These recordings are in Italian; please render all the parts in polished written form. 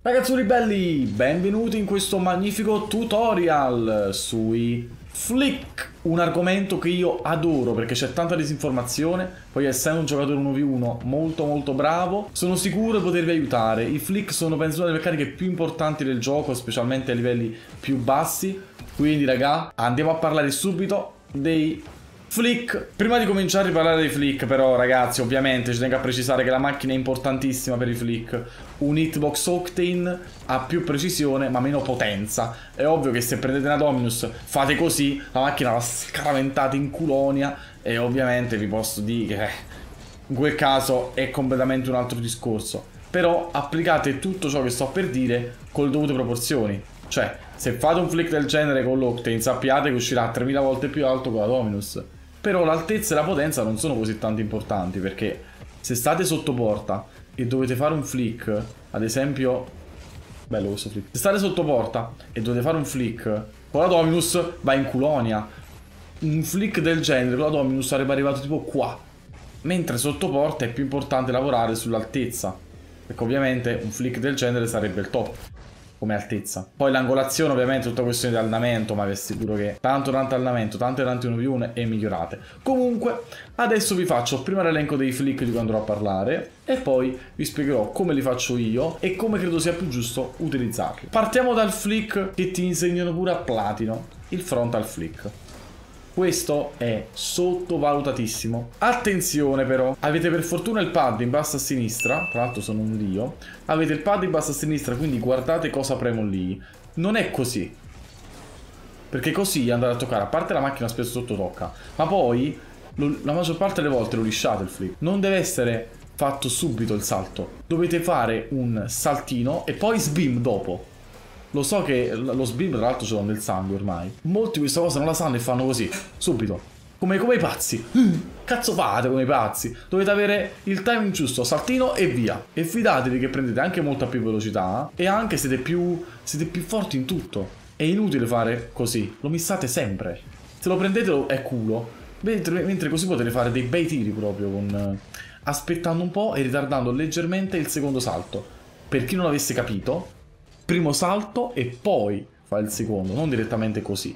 Ragazzoli belli, benvenuti in questo magnifico tutorial sui flick, un argomento che io adoro perché c'è tanta disinformazione. Poi essendo un giocatore 1v1 molto bravo, sono sicuro di potervi aiutare. I flick sono penso una delle meccaniche più importanti del gioco, specialmente a livelli più bassi. Quindi raga, andiamo a parlare subito dei flick. Prima di cominciare a parlare dei flick però ragazzi, ovviamente ci tengo a precisare che la macchina è importantissima per i flick. Un hitbox Octane ha più precisione ma meno potenza. È ovvio che se prendete una Dominus fate così, la macchina la scaraventate in culonia. E ovviamente vi posso dire che in quel caso è completamente un altro discorso. Però applicate tutto ciò che sto per dire con le dovute proporzioni. Cioè, se fate un flick del genere con l'Octane sappiate che uscirà 3000 volte più alto con la Dominus. Però l'altezza e la potenza non sono così tanto importanti, perché se state sotto porta e dovete fare un flick, ad esempio, bello questo flick, se state sotto porta e dovete fare un flick con la Dominus va in culonia. Un flick del genere con la Dominus sarebbe arrivato tipo qua, mentre sotto porta è più importante lavorare sull'altezza, perché ovviamente un flick del genere sarebbe il top come altezza. Poi l'angolazione ovviamente è tutta questione di allenamento, ma vi assicuro che tanto allenamento, tanti 1v1 e migliorate. Comunque adesso vi faccio prima l'elenco dei flick di cui andrò a parlare e poi vi spiegherò come li faccio io e come credo sia più giusto utilizzarli. Partiamo dal flick che ti insegnano pure a platino, il frontal flick. Questo è sottovalutatissimo. Attenzione però, avete per fortuna il pad in basso a sinistra, tra l'altro sono un dio, avete il pad in basso a sinistra, quindi guardate cosa premo lì. Non è così, perché così andate a toccare, a parte la macchina spesso sotto tocca, ma poi la maggior parte delle volte lo lisciate il flick. Non deve essere fatto subito il salto, dovete fare un saltino e poi sbim dopo. Lo so che lo sbim tra l'altro ce l'ho nel sangue ormai. Molti questa cosa non la sanno e fanno così, subito. Come i pazzi. Cazzo fate come i pazzi? Dovete avere il timing giusto, saltino e via. E fidatevi che prendete anche molta più velocità e anche siete più forti in tutto. È inutile fare così, lo missate sempre. Se lo prendete è culo. Mentre così potete fare dei bei tiri proprio con aspettando un po' e ritardando leggermente il secondo salto. Per chi non avesse capito, primo salto e poi fa il secondo, non direttamente così.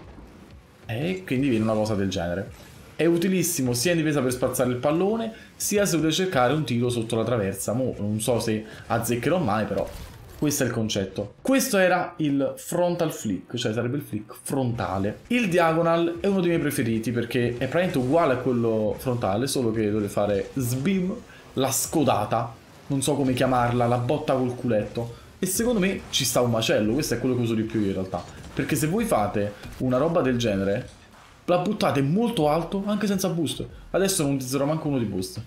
E quindi viene una cosa del genere. È utilissimo sia in difesa per spazzare il pallone, sia se volete cercare un tiro sotto la traversa. Mo non so se azzeccherò mai, però questo è il concetto. Questo era il frontal flick, cioè sarebbe il flick frontale. Il diagonal è uno dei miei preferiti perché è praticamente uguale a quello frontale, solo che dovete fare sbim, la scodata, non so come chiamarla, la botta col culetto. E secondo me ci sta un macello, questo è quello che uso di più io in realtà. Perché se voi fate una roba del genere, la buttate molto alto anche senza boost. Adesso non utilizzerò manco uno di boost.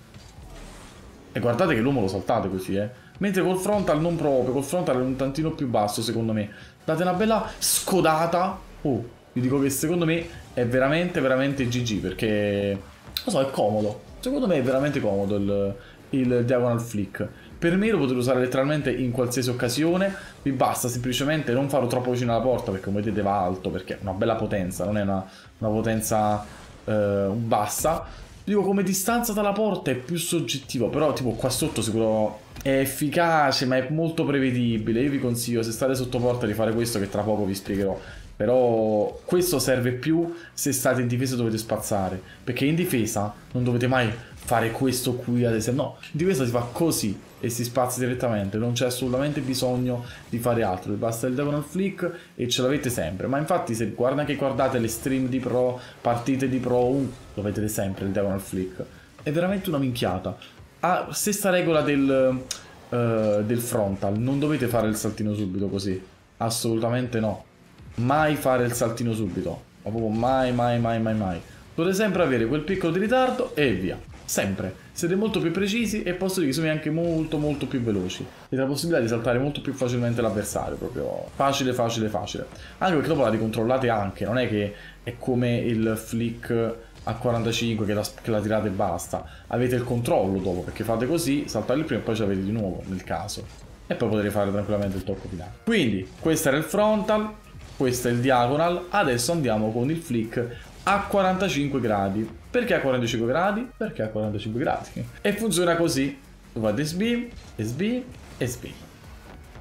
E guardate che l'uomo lo saltate così, Mentre col frontal non proprio, col frontal è un tantino più basso secondo me. Date una bella scodata. Oh, vi dico che secondo me è veramente GG perché, non so, è comodo. Secondo me è veramente comodo il diagonal flick. Per me lo potete usare letteralmente in qualsiasi occasione, vi basta semplicemente non farlo troppo vicino alla porta perché come vedete va alto, perché è una bella potenza, non è una potenza bassa. Dico come distanza dalla porta è più soggettivo, però tipo qua sotto sicuro è efficace ma è molto prevedibile. Io vi consiglio se state sotto porta di fare questo che tra poco vi spiegherò. Però questo serve più se state in difesa e dovete spazzare, perché in difesa non dovete mai fare questo qui ad esempio, no, in difesa si fa così e si spazia direttamente, non c'è assolutamente bisogno di fare altro, vi basta il diagonal flick e ce l'avete sempre. Ma infatti se guardate le stream di pro, partite di pro, lo vedete sempre il diagonal flick, è veramente una minchiata. Ha stessa regola del frontal, non dovete fare il saltino subito così, assolutamente no, mai fare il saltino subito, ma proprio mai. Dovete sempre avere quel piccolo di ritardo e via. Sempre. Siete molto più precisi e posso dire che sono anche molto più veloci. Avete la possibilità di saltare molto più facilmente l'avversario. Proprio facile. Anche perché dopo la ricontrollate anche. Non è che è come il flick a 45 che la tirate e basta. Avete il controllo dopo perché fate così, saltate il primo e poi ce l'avete di nuovo nel caso. E poi potete fare tranquillamente il tocco finale. Quindi questo era il frontal, questo è il diagonal. Adesso andiamo con il flick a 45 gradi. Perché a 45 gradi? Perché a 45 gradi. E funziona così. Fate sbim, e sbim, e sbim.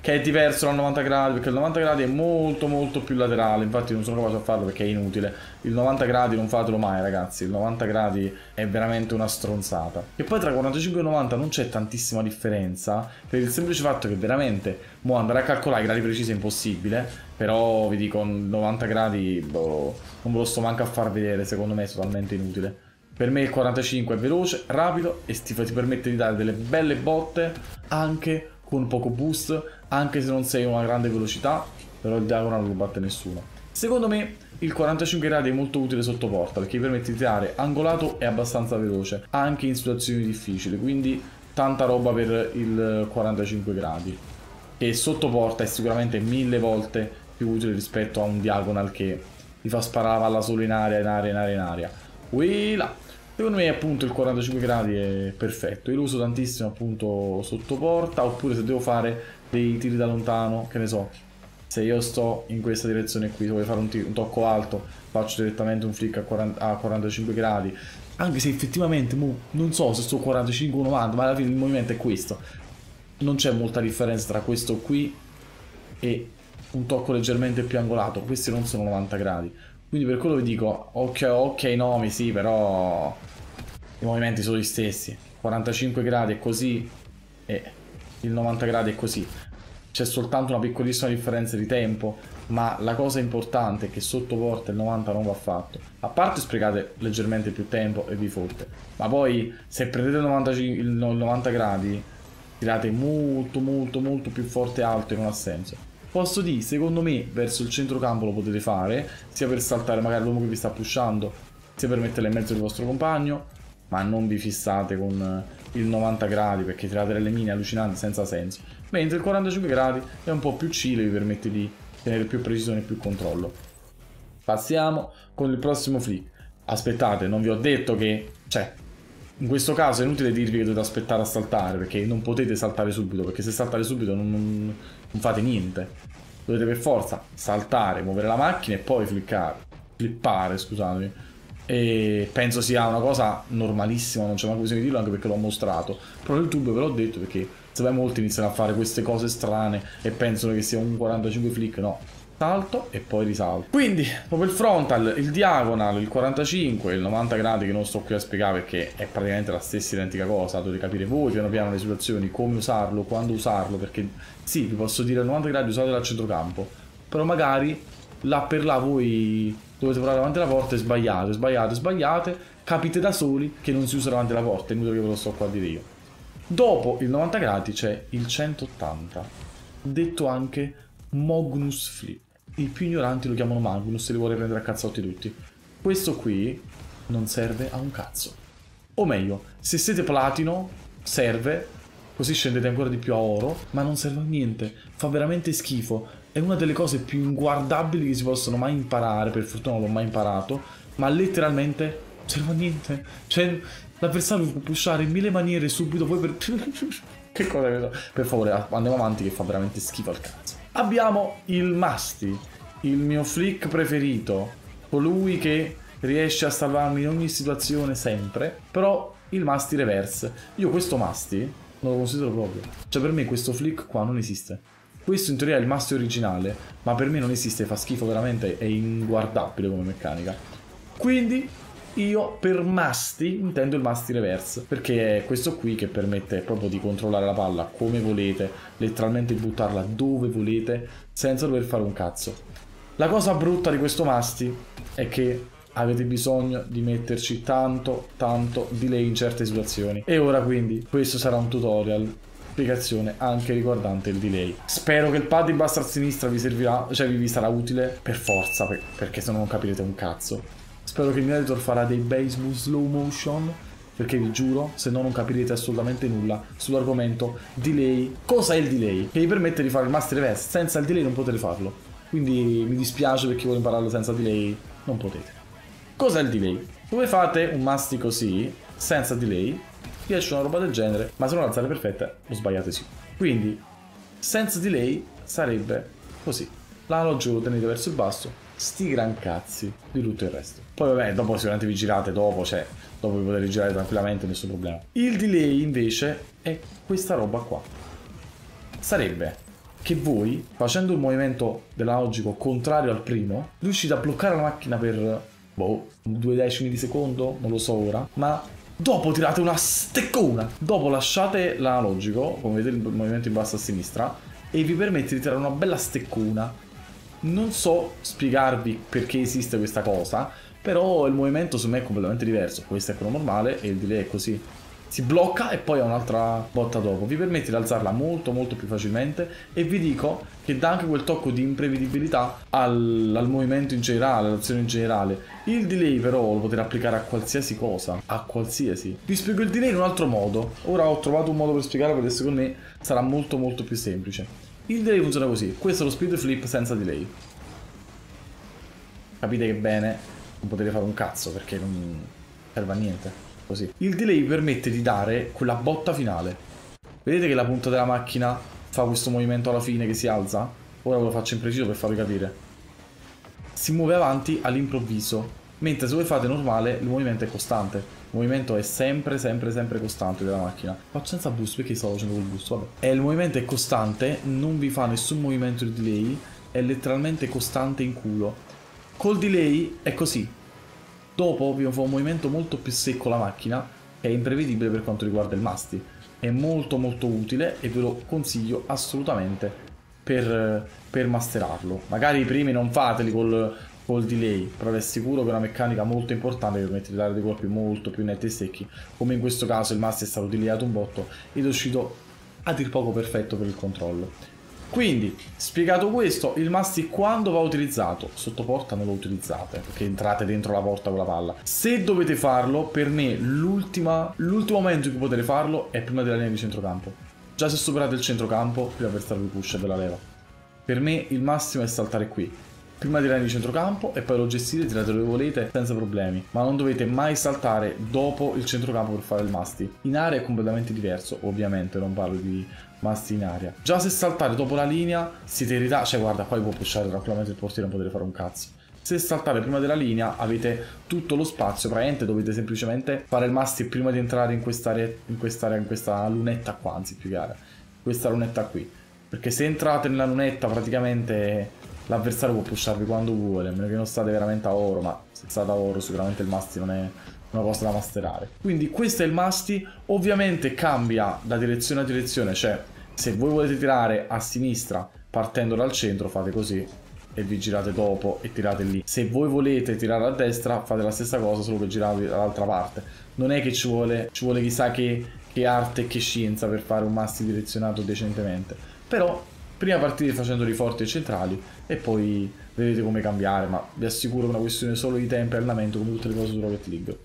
che è diverso dal 90 gradi, perché il 90 gradi è molto più laterale, infatti non sono capace a farlo perché è inutile. Il 90 gradi non fatelo mai ragazzi, il 90 gradi è veramente una stronzata. E poi tra 45 e 90 non c'è tantissima differenza, per il semplice fatto che veramente, mo andare a calcolare i gradi precisi è impossibile, però vi dico 90 gradi, boh, non ve lo sto manco a far vedere, secondo me è totalmente inutile. Per me il 45 è veloce, rapido e ti permette di dare delle belle botte anche con poco boost, anche se non sei a una grande velocità, però il diagonal non lo batte nessuno. Secondo me il 45 gradi è molto utile sotto porta perché ti permette di tirare angolato e abbastanza veloce, anche in situazioni difficili, quindi tanta roba per il 45 gradi. E sotto porta è sicuramente 1000 volte più utile rispetto a un diagonal che ti fa sparare la palla solo in aria, in aria, in aria, in aria. Là. Secondo me appunto il 45 gradi è perfetto, io lo uso tantissimo appunto sotto porta, oppure se devo fare dei tiri da lontano, che ne so, se io sto in questa direzione qui, se voglio fare un tocco alto, faccio direttamente un flick a 45 gradi, anche se effettivamente non so se sto 45 o 90, ma alla fine il movimento è questo, non c'è molta differenza tra questo qui e un tocco leggermente più angolato, questi non sono 90 gradi. Quindi per quello vi dico, ok, Nomi, sì, però i movimenti sono gli stessi. 45 gradi è così e il 90 gradi è così. C'è soltanto una piccolissima differenza di tempo, ma la cosa importante è che sotto porta il 90 non va fatto. A parte sprecate leggermente più tempo e vi fotte, ma poi se prendete il 90 gradi tirate molto più forte e alto e non ha senso. Posso dire, secondo me, verso il centrocampo lo potete fare, sia per saltare magari l'uomo che vi sta pushando, sia per metterla in mezzo del vostro compagno, ma non vi fissate con il 90 gradi perché tirate delle mine allucinanti senza senso. Mentre il 45 gradi è un po' più chill e vi permette di tenere più precisione e più controllo. Passiamo con il prossimo flick. Aspettate, non vi ho detto che... cioè, in questo caso è inutile dirvi che dovete aspettare a saltare, perché non potete saltare subito, perché se saltate subito non fate niente. Dovete per forza saltare, muovere la macchina e poi flippare, scusatemi. E penso sia una cosa normalissima, non c'è mai bisogno di dirlo, anche perché l'ho mostrato. Però nel YouTube ve l'ho detto perché se vai molti iniziano a fare queste cose strane e pensano che sia un 45 flick, no. Salto e poi risalto. Quindi, dopo il frontal, il diagonal, il 45 e il 90 gradi che non sto qui a spiegare perché è praticamente la stessa identica cosa, dovete capire voi piano piano le situazioni, come usarlo, quando usarlo, perché sì, vi posso dire il 90 gradi usatelo al centrocampo, però magari là per là voi dovete provare davanti alla porta e sbagliate, capite da soli che non si usa davanti alla porta, è inutile che ve lo sto qua a dire io. Dopo il 90 gradi c'è il 180, detto anche Magnus Flip. I più ignoranti lo chiamano Magnus e li vuole prendere a cazzotti tutti. Questo qui non serve a un cazzo. O meglio, se siete platino, serve, così scendete ancora di più a oro, ma non serve a niente. Fa veramente schifo. È una delle cose più inguardabili che si possono mai imparare, per fortuna non l'ho mai imparato, ma letteralmente serve a niente. Cioè, l'avversario può pushare in 1000 maniere subito, poi per... che cosa è? Per favore, andiamo avanti che fa veramente schifo al cazzo. Abbiamo il Masti, il mio flick preferito, colui che riesce a salvarmi in ogni situazione sempre, però il Masti reverse. Io questo Masti non lo considero proprio, cioè per me questo flick qua non esiste. Questo in teoria è il Masti originale, ma per me non esiste, fa schifo veramente, è inguardabile come meccanica. Quindi io per Masti intendo il Masti reverse, perché è questo qui che permette proprio di controllare la palla come volete, letteralmente buttarla dove volete, senza dover fare un cazzo. La cosa brutta di questo Masti è che avete bisogno di metterci tanto delay in certe situazioni. E ora quindi questo sarà un tutorial, spiegazione anche riguardante il delay. Spero che il pad in basso a sinistra vi servirà, cioè vi sarà utile per forza, perché se no non capirete un cazzo. Spero che il mio editor farà dei bei smooth slow motion, perché vi giuro, se no non capirete assolutamente nulla sull'argomento delay. Cosa è il delay? Che vi permette di fare il master reverse. Senza il delay non potete farlo. Quindi mi dispiace per chi vuole impararlo senza delay, non potete. Cos'è il delay? Dove fate un masti così, senza delay, vi esce una roba del genere, ma se non l'alzate perfetta, lo sbagliate sì. Quindi, senza delay sarebbe così. L'analogico lo tenete verso il basso, sti gran cazzi di tutto il resto. Poi vabbè, dopo sicuramente vi girate dopo, cioè dopo vi potete girare tranquillamente, nessun problema. Il delay invece è questa roba qua. Sarebbe che voi, facendo il movimento dell'analogico contrario al primo, riuscite a bloccare la macchina per, boh, 2 decimi di secondo, non lo so ora, ma dopo tirate una steccona. Dopo lasciate l'analogico, come vedete il movimento in basso a sinistra, e vi permette di tirare una bella steccona. Non so spiegarvi perché esiste questa cosa, però il movimento su me è completamente diverso. Questo è quello normale e il delay è così. Si blocca e poi ha un'altra botta dopo. Vi permette di alzarla molto molto più facilmente e vi dico che dà anche quel tocco di imprevedibilità al movimento in generale, all'azione in generale. Il delay però lo potete applicare a qualsiasi cosa, a qualsiasi. Vi spiego il delay in un altro modo. Ora ho trovato un modo per spiegarlo perché secondo me sarà molto molto più semplice. Il delay funziona così. Questo è lo speed flip senza delay. Capite che bene non potete fare un cazzo perché non serve a niente. Così. Il delay permette di dare quella botta finale. Vedete che la punta della macchina fa questo movimento alla fine che si alza? Ora ve lo faccio in preciso per farvi capire. Si muove avanti all'improvviso, mentre se voi fate normale il movimento è costante. Il movimento è sempre costante della macchina. Faccio senza boost perché stavo facendo col boost, vabbè. E il movimento è costante, non vi fa nessun movimento di delay, è letteralmente costante in culo. Col delay è così. Dopo vi fa un movimento molto più secco la macchina, che è imprevedibile per quanto riguarda il masti. È molto molto utile e ve lo consiglio assolutamente per masterarlo. Magari i primi non fateli col delay, però vi assicuro che è una meccanica molto importante che permette di dare dei colpi molto più netti e secchi. Come in questo caso il masti è stato delayato un botto ed è uscito a dir poco perfetto per il controllo. Quindi, spiegato questo, il masti quando va utilizzato? Sotto porta non lo utilizzate, perché entrate dentro la porta con la palla. Se dovete farlo, per me l'ultimo momento in cui potete farlo è prima della linea di centrocampo. Già se superate il centrocampo, prima per stare il push della leva. Per me il massimo è saltare qui, prima della linea di centrocampo, e poi lo gestite, tirate dove volete senza problemi. Ma non dovete mai saltare dopo il centrocampo per fare il masti. In area è completamente diverso, ovviamente, non parlo di masti in aria. Già se saltare dopo la linea siete in ritardo, cioè guarda, qua può pushare tranquillamente il portiere, non potete fare un cazzo. Se saltate prima della linea avete tutto lo spazio, praticamente dovete semplicemente fare il masti prima di entrare in questa lunetta qua, anzi più chiara, questa lunetta qui. Perché se entrate nella lunetta praticamente l'avversario può pusharvi quando vuole, a meno che non state veramente a oro, ma se state a oro sicuramente il masti non è una cosa da masterare. Quindi questo è il masti, ovviamente cambia da direzione a direzione, cioè se voi volete tirare a sinistra partendo dal centro fate così e vi girate dopo e tirate lì. Se voi volete tirare a destra fate la stessa cosa solo che girate dall'altra parte. Non è che ci vuole chissà che arte e che scienza per fare un masti direzionato decentemente. Però prima partite facendoli forti e centrali e poi vedete come cambiare, ma vi assicuro che è una questione solo di tempo e allenamento come tutte le cose su Rocket League.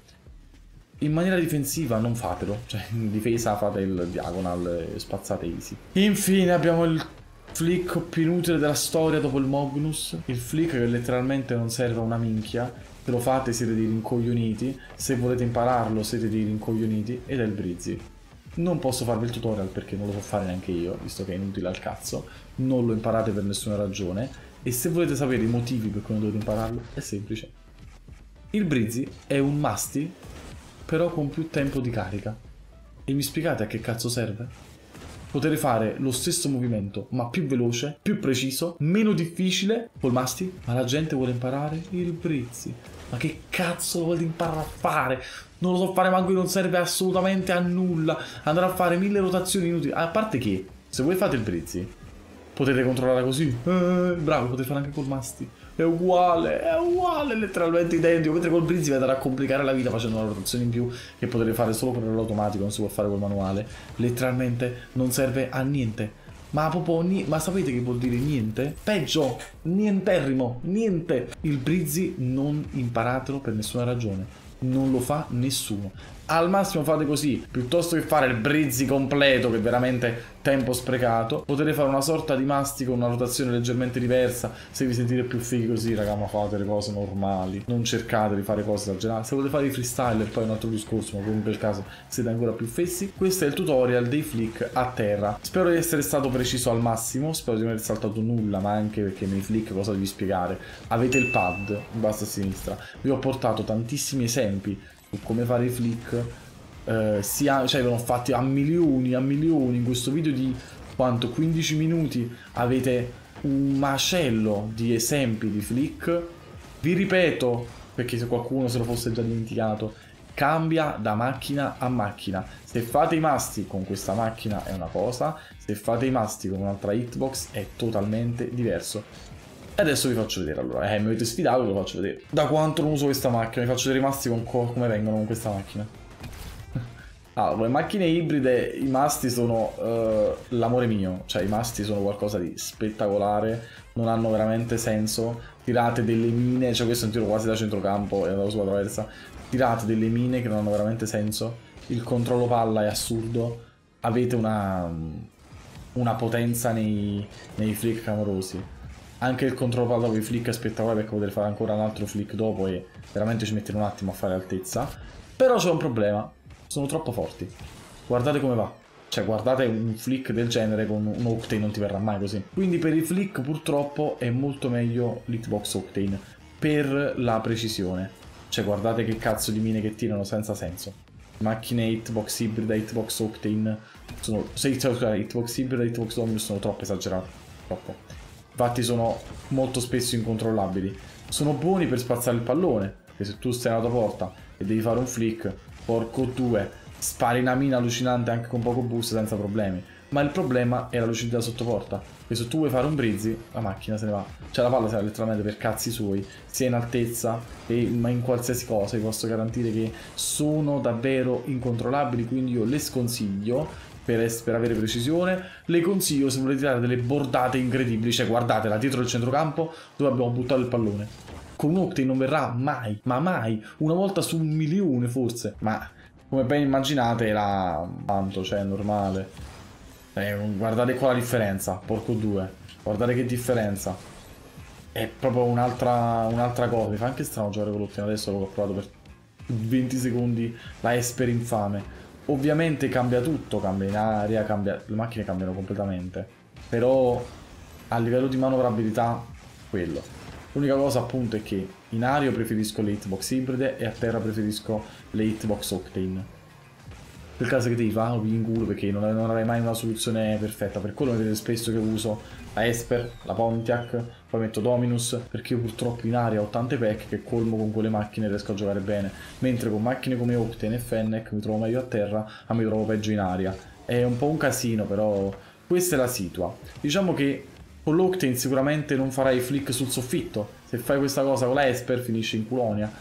In maniera difensiva non fatelo, cioè in difesa fate il diagonal e spazzate easy. Infine abbiamo il flick più inutile della storia dopo il Magnus. Il flick che letteralmente non serve a una minchia. Se lo fate siete dei rincoglioniti, se volete impararlo siete dei rincoglioniti, ed è il Brizzy. Non posso farvi il tutorial perché non lo so fare neanche io, visto che è inutile al cazzo. Non lo imparate per nessuna ragione. E se volete sapere i motivi per cui non dovete impararlo, è semplice. Il Brizzy è un masti però con più tempo di carica. E mi spiegate a che cazzo serve? Potete fare lo stesso movimento, ma più veloce, più preciso, meno difficile col masti, ma la gente vuole imparare il Brizzy. Ma che cazzo volete imparare a fare? Non lo so fare manco, non serve assolutamente a nulla. Andare a fare 1000 rotazioni inutili. A parte che, se voi fate il Brizzy, potete controllare così. Bravo, potete fare anche col masti. È uguale, letteralmente identico. Mentre col Brizzy vi andrà a complicare la vita facendo una rotazione in più che potete fare solo con l'automatico, non si può fare col manuale. Letteralmente non serve a niente. Ma proprio ma sapete che vuol dire niente? Peggio, nienterrimo, niente. Il Brizzy non imparatelo per nessuna ragione. Non lo fa nessuno. Al massimo fate così, piuttosto che fare il Brizzy completo, che è veramente tempo sprecato, potete fare una sorta di masti con una rotazione leggermente diversa. Se vi sentite più fighi così, raga, ma fate le cose normali, non cercate di fare cose esagerate. Se volete fare i freestyler poi è un altro discorso, ma comunque nel caso siete ancora più fessi. Questo è il tutorial dei flick a terra. Spero di essere stato preciso al massimo, spero di non aver saltato nulla, ma anche perché nei flick cosa devi spiegare? Avete il pad in basso a sinistra, vi ho portato tantissimi esempi su come fare i flick, cioè ve ne ho fatti a milioni in questo video di quanto 15 minuti avete un macello di esempi di flick. Vi ripeto, perché se qualcuno se lo fosse già dimenticato, cambia da macchina a macchina. Se fate i masti con questa macchina è una cosa, se fate i masti con un'altra hitbox è totalmente diverso. E adesso vi faccio vedere. Allora, mi avete sfidato, ve lo faccio vedere. Da quanto non uso questa macchina, vi faccio vedere i masti come vengono con questa macchina. Allora, con le macchine ibride i masti sono l'amore mio, cioè i masti sono qualcosa di spettacolare, non hanno veramente senso. Tirate delle mine, cioè questo è un tiro quasi da centrocampo e andato sulla traversa. Tirate delle mine che non hanno veramente senso. Il controllo palla è assurdo. Avete una potenza nei flick clamorosi. Anche il controllo palla con i flick è spettacolare perché potete fare ancora un altro flick dopo e veramente ci mettete un attimo a fare altezza. Però c'è un problema. Sono troppo forti. Guardate come va. Cioè, guardate un flick del genere con un Octane non ti verrà mai così. Quindi per i flick purtroppo è molto meglio l'hitbox Octane per la precisione. Cioè, guardate che cazzo di mine che tirano senza senso. Macchine hitbox ibrida, hitbox Octane sono... hitbox ibrida, hitbox Dominus sono troppo esagerate. Troppo. Infatti sono molto spesso incontrollabili. Sono buoni per spazzare il pallone. Perché se tu stai alla tua porta e devi fare un flick, porco due, spari una mina allucinante anche con poco boost senza problemi. Ma il problema è la lucidità sotto porta. Che se tu vuoi fare un brizzi, la macchina se ne va. Cioè la palla si va letteralmente per cazzi suoi, sia in altezza, ma in qualsiasi cosa. Vi posso garantire che sono davvero incontrollabili, quindi io le sconsiglio per avere precisione. Le consiglio se volete tirare delle bordate incredibili. Cioè guardatela dietro il centrocampo dove abbiamo buttato il pallone. Con un Octane non verrà mai, ma mai, una volta su 1.000.000 forse, ma come ben immaginate era tanto, cioè normale. Guardate qua la differenza, porco due, guardate che differenza, è proprio un'altra cosa. Mi fa anche strano giocare con l'Octane adesso, l'ho provato per 20 secondi, la Esper infame. Ovviamente cambia tutto, cambia in aria, le macchine cambiano completamente, però a livello di manovrabilità, quello. L'unica cosa appunto è che in aria preferisco le hitbox ibride e a terra preferisco le hitbox Octane. Per caso che devi fare, lo in culo perché non avrei mai una soluzione perfetta. Per quello mi vedete spesso che uso la Esper, la Pontiac, poi metto Dominus, perché io purtroppo in aria ho tante pack che colmo con quelle macchine e riesco a giocare bene. Mentre con macchine come Octane e Fennec mi trovo meglio a terra, ma mi trovo peggio in aria. È un po' un casino, però questa è la situa. Diciamo che con l'Octane sicuramente non farai flick sul soffitto. Se fai questa cosa con la Esper finisci in culonia.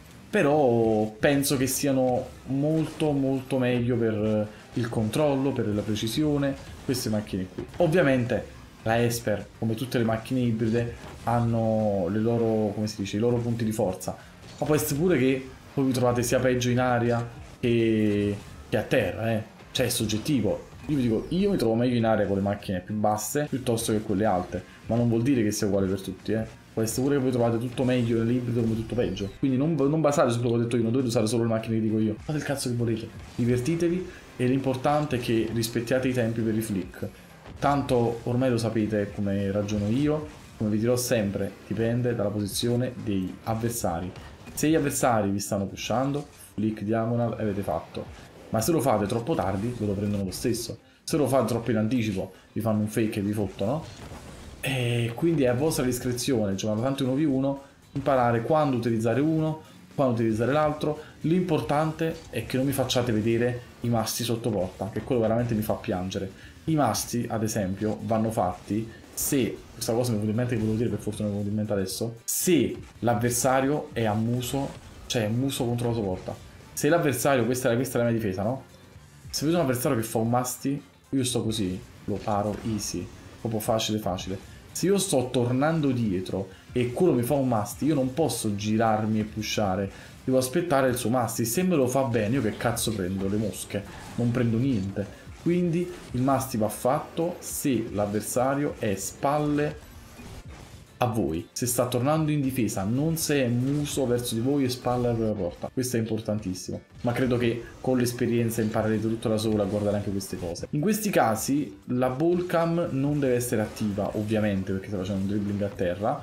Però penso che siano molto molto meglio per il controllo, per la precisione, queste macchine qui. Ovviamente la Esper, come tutte le macchine ibride, hanno le loro, come si dice, i loro punti di forza. Ma può essere pure che voi vi trovate sia peggio in aria che a terra, Cioè è soggettivo. Io vi dico, io mi trovo meglio in aria con le macchine più basse piuttosto che quelle alte, ma non vuol dire che sia uguale per tutti, Può essere pure che voi trovate tutto meglio nell'ibrido come tutto peggio. Quindi non basate su quello che ho detto io, non dovete usare solo le macchine che dico io. Fate il cazzo che volete, divertitevi e l'importante è che rispettiate i tempi per i flick. Tanto ormai lo sapete come ragiono io, come vi dirò sempre, dipende dalla posizione degli avversari. Se gli avversari vi stanno pushando, flick diagonal avete fatto. Ma se lo fate troppo tardi, ve lo prendono lo stesso. Se lo fate troppo in anticipo, vi fanno un fake e vi fottono. E quindi è a vostra discrezione, giocando tanto 1v1, imparare quando utilizzare uno, quando utilizzare l'altro. L'importante è che non mi facciate vedere i masti sotto porta, che quello veramente mi fa piangere. I masti, ad esempio, vanno fatti se, questa cosa mi è venuta in mente che volevo dire, per fortuna mi è venuta in mente adesso, se l'avversario è a muso, cioè muso contro la sua porta. Se l'avversario, questa è la mia difesa, no? Se vedo un avversario che fa un masti, io sto così, lo paro easy, proprio facile facile. Se io sto tornando dietro e quello mi fa un masti, io non posso girarmi e pushare, devo aspettare il suo masti. Se me lo fa bene, io che cazzo prendo? Le mosche, non prendo niente. Quindi il masti va fatto se l'avversario è spalle a voi, se sta tornando in difesa, non se è muso verso di voi e spalle alla porta. Questo è importantissimo, ma credo che con l'esperienza imparerete tutto da solo a guardare anche queste cose. In questi casi la ball cam non deve essere attiva, ovviamente, perché sta facendo un dribbling a terra,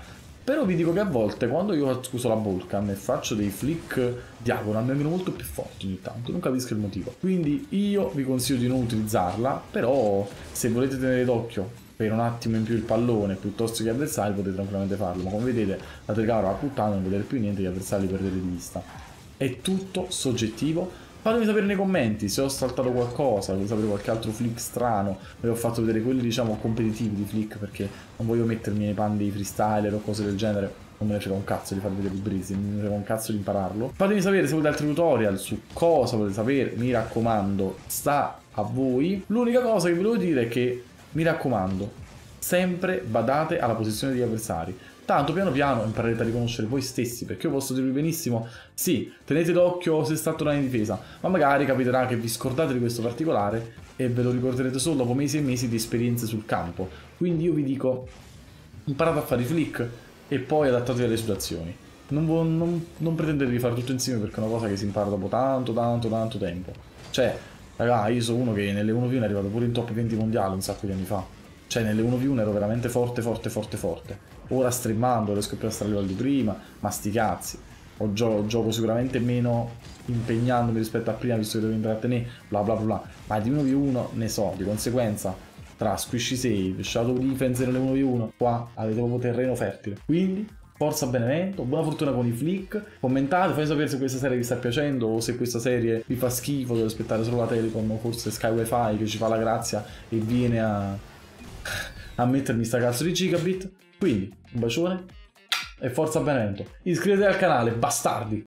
Però vi dico che a volte quando io uso la Vulcan e faccio dei flick diagonal mi vengono molto più forti ogni tanto, non capisco il motivo. Quindi io vi consiglio di non utilizzarla, però se volete tenere d'occhio per un attimo in più il pallone piuttosto che gli avversari potete tranquillamente farlo, ma come vedete la telecamera va puttana, non vedete più niente, gli avversari li perdete di vista. È tutto soggettivo. Fatemi sapere nei commenti se ho saltato qualcosa, volete sapere qualche altro flick strano. Vi ho fatto vedere quelli diciamo competitivi di flick perché non voglio mettermi nei panni dei freestyler o cose del genere. Non me ne frega un cazzo di far vedere il breezy, non me ne frega un cazzo di impararlo. Fatemi sapere se volete altri tutorial su cosa volete sapere, mi raccomando, sta a voi. L'unica cosa che vi volevo dire è che, mi raccomando, sempre badate alla posizione degli avversari. Tanto piano piano imparerete a riconoscere voi stessi, perché io posso dirvi benissimo, sì, tenete d'occhio se sta tornando in difesa, ma magari capiterà che vi scordate di questo particolare e ve lo ricorderete solo dopo mesi e mesi di esperienze sul campo. Quindi io vi dico, imparate a fare i flick e poi adattatevi alle situazioni. Non pretendete di fare tutto insieme perché è una cosa che si impara dopo tanto tempo. Cioè, raga, io sono uno che nelle 1v1 è arrivato pure in top 20 mondiale un sacco di anni fa. Cioè nelle 1v1 ero veramente forte. Ora streamando riesco più a stare a livello di prima, ma sti cazzi. Gioco sicuramente meno impegnandomi rispetto a prima, visto che devo intrattenere, bla bla bla. Ma di 1v1 ne so, di conseguenza tra squishy save, shadow defense nelle 1v1, qua avete proprio terreno fertile. Quindi forza Benevento, buona fortuna con i flick, commentate, fate sapere se questa serie vi sta piacendo o se questa serie vi fa schifo, dovete aspettare solo la Telecom o forse Sky Wi-Fi che ci fa la grazia e viene a mettermi sta cazzo di gigabit. Quindi un bacione e forza Benevento, iscrivetevi al canale, bastardi!